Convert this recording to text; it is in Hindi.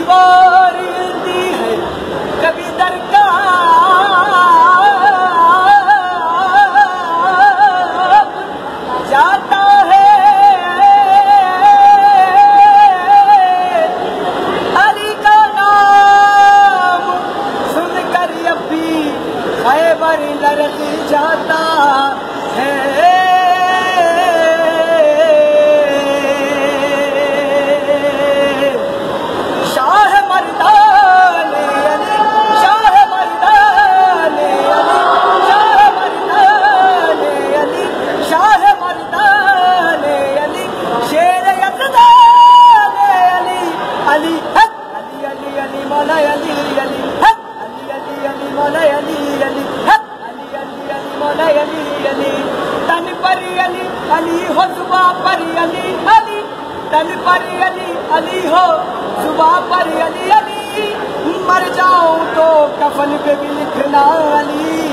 दुश्वारी दी है कभी दरकार जाता है अली का नाम सुनकर अभी खैबर लरज़ जाता है। तन पर अली अली हो सुबह पर अली अली तन पर अली अली हो सुबह पर अली अली मर जाऊं तो कफन पे भी लिखना अली।